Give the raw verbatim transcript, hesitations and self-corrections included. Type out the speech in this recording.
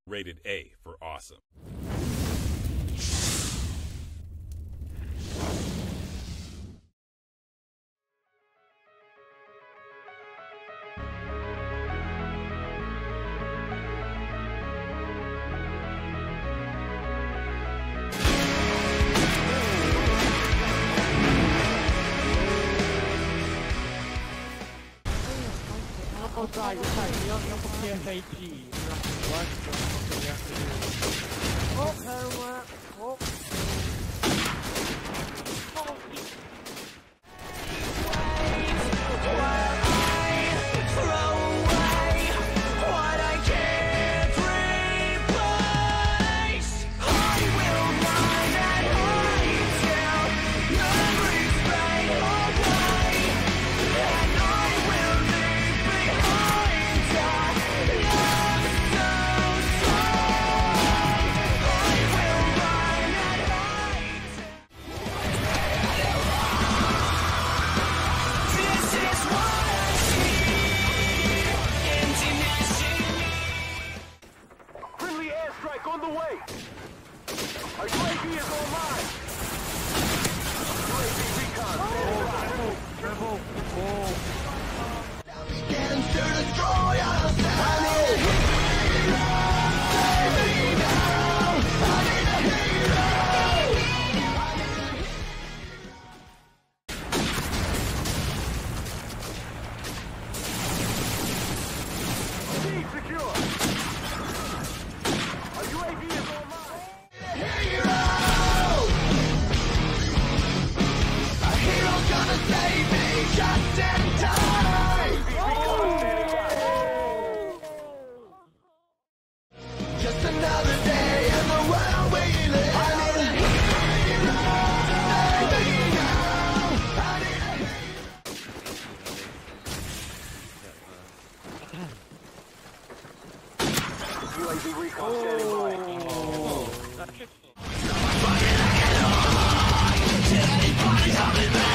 Rated A for awesome. I'll try, I'll try. Io non posso fare G. Oh, karma. Oh. On the way! Our U A V is online! U A V recon, oh, triple, oh. Now begins to destroy ourselves! I need a hero! Save me now! I need a hero! Team secure! U A V is online! Hero! A hero's gonna save me just in time! Oh! Just another day in the world we live! I need a hero! Save me now! I need a hero! U A V recon standing by. Oh.